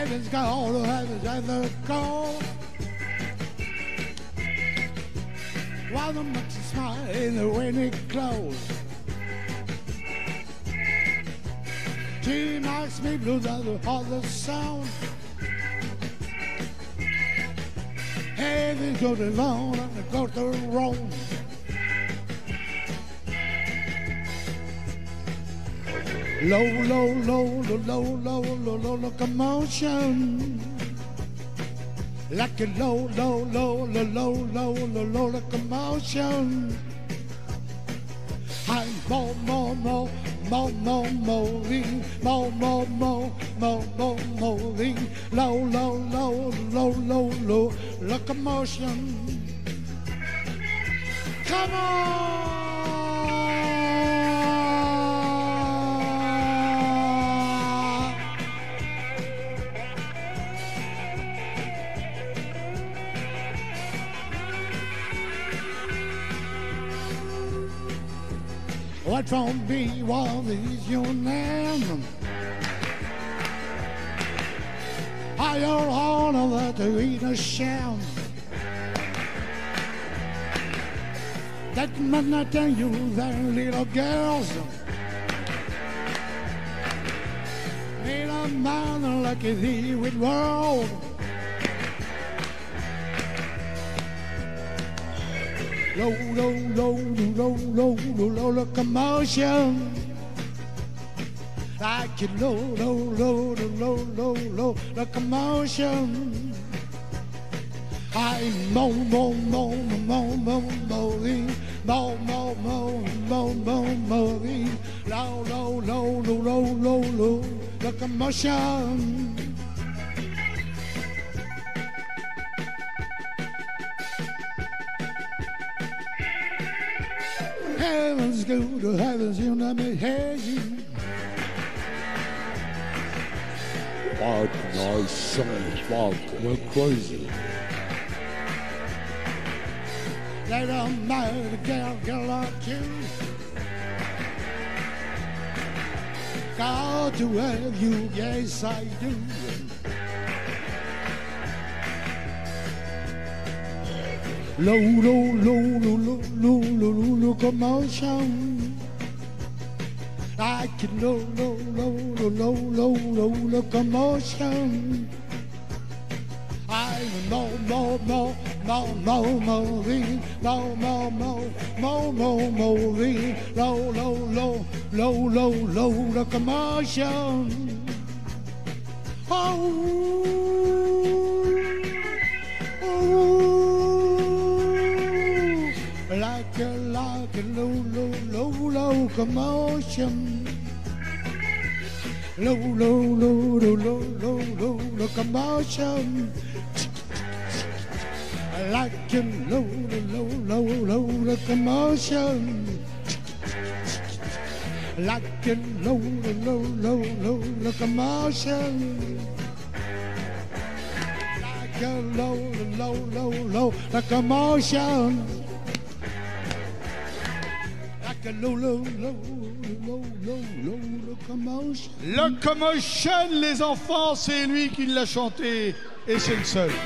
Heaven's gone, heaven's gone. While the monkeys smile in the winter clothes. She makes me blue all the sound. Heaven's got alone and the go to Rome. Low, low, low, low, low, low, low, low, locomotion. Like a low, low, low, low, low, low, low, low locomotion. I'm more, more, more, more, more, moving, more, more, more, more, more, moving. Low, low, low, low, low, low locomotion. Come on! What from me was is your name? I your honor that to eat a sham. That must not tell you that little girls need a man like thee with world. Low, low, low, low, low, low, low locomotion. Like a low, low, low, low, low, low locomotion. I'm mo, mo, mo, mo, mo, moving, mo, mo, mo, mo, mo, moving. Low, low, low, low, low, low, low locomotion. Heaven's good to heavens, you know me, hey, you. What nice songs, Bob, we're crazy. They don't matter, the girl like you. God to have you, yes I do. Low, low, low, low, low, low, low, low, locomotion. I can low, low, low, low, low, low, low, locomotion. I'm mo, mo, mo, mo, mo, moving, mo, mo, mo, mo, mo, moving, low, low, low, low, low, low, locomotion. Oh. Like a low, low, low, locomotion. Low, low, low, low, low, low, low locomotion. Like a low, low, low, low locomotion. Like a low, low, low, low locomotion. Like a low, low, low, low locomotion. Locomotion, les enfants, c'est lui qui l'a chanté et c'est le seul.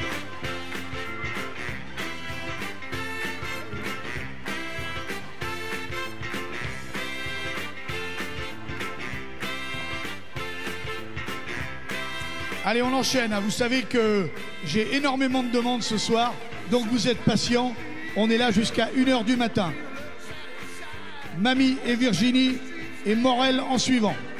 Allez, on enchaîne. Vous savez que j'ai énormément de demandes ce soir, donc vous êtes patients. On est là jusqu'à 1h du matin. Mamie et Virginie et Morel en suivant.